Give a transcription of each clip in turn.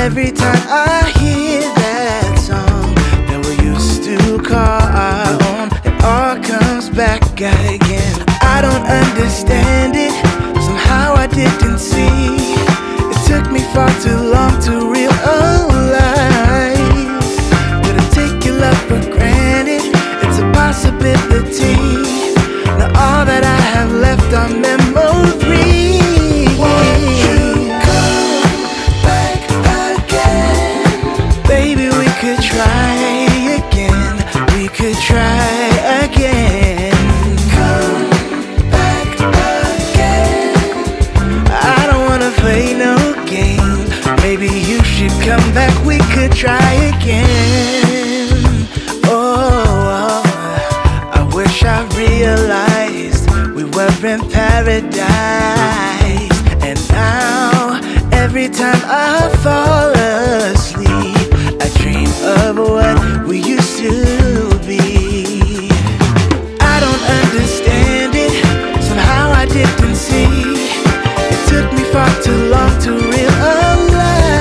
Every time I hear that song that we used to call our own, it all comes back again. I don't understand it, somehow I didn't see. It took me far too long to realize that I take your love for granted. It's a possibility. Now all that I have left are memories. Try again. Come back again. I don't wanna play no game. Maybe you should come back, we could try again. Oh, I wish I realized we were in paradise. And now, every time I fall asleep, I dream of what we used to be. I don't understand it, somehow I didn't see. It took me far too long to realize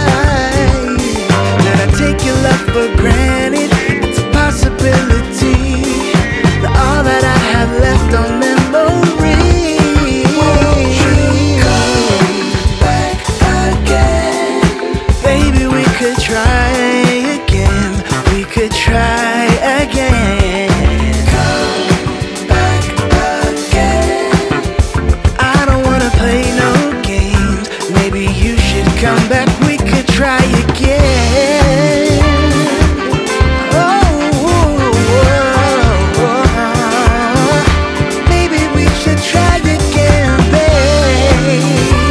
that I take your love for granted. It's a possibility that all that I have left are memories. Won't you come back again? Baby, we could try again. We could try again. Come back again. I don't wanna play no games. Maybe you should come back, we could try again. Maybe we should try again, babe.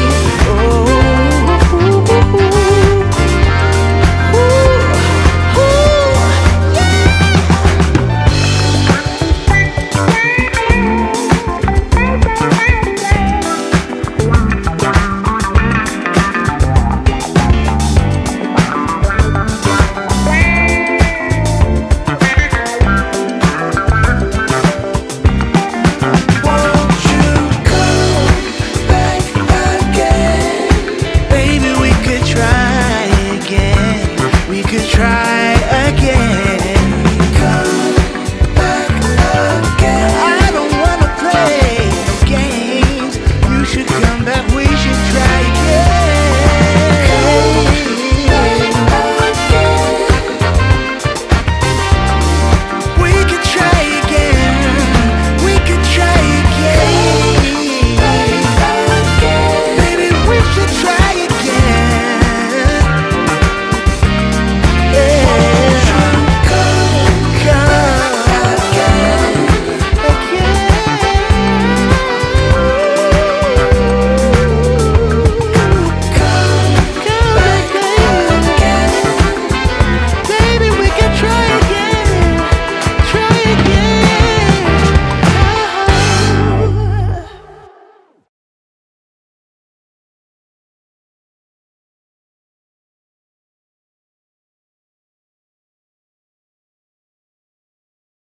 Try again. Come back again. I don't wanna play no games. You should come back. We